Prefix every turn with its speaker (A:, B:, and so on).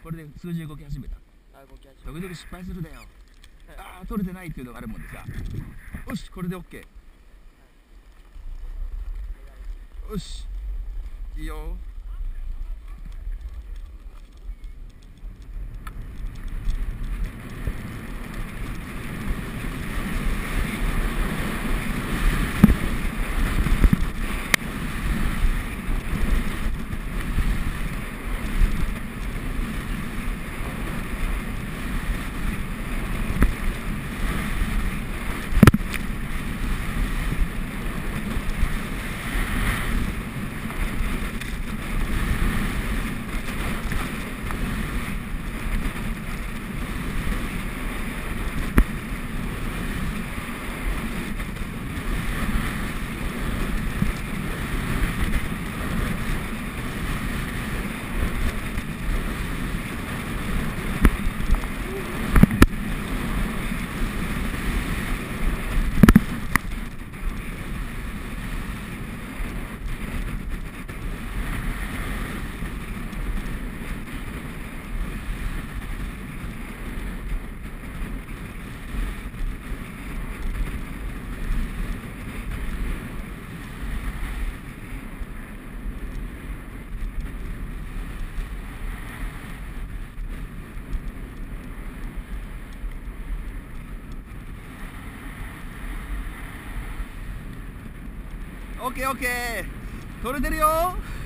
A: これで数字動き始めた。
B: 動き始め
A: 時々失敗するだよ。ああ取れてないっていうのがあるもんでさ。よしこれで OK。よしいいよ。オッケーオッケー取れてるよ。